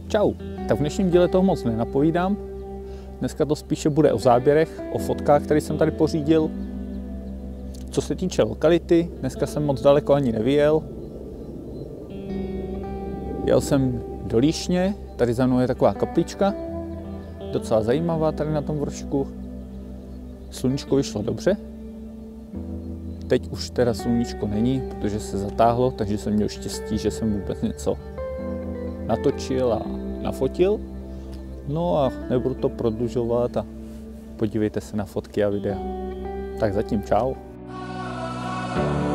Čau, tak v dnešním díle toho moc nenapovídám. Dneska to spíše bude o záběrech, o fotkách, které jsem tady pořídil. Co se týče lokality, dneska jsem moc daleko ani nevyjel. Jel jsem do Líšně, tady za mnou je taková kaplička. Docela zajímavá tady na tom vršku. Sluníčko vyšlo dobře. Teď už teda sluníčko není, protože se zatáhlo, takže jsem měl štěstí, že jsem vůbec něco natočil a nafotil. No a nebudu to prodlužovat a podívejte se na fotky a videa. Tak zatím čau.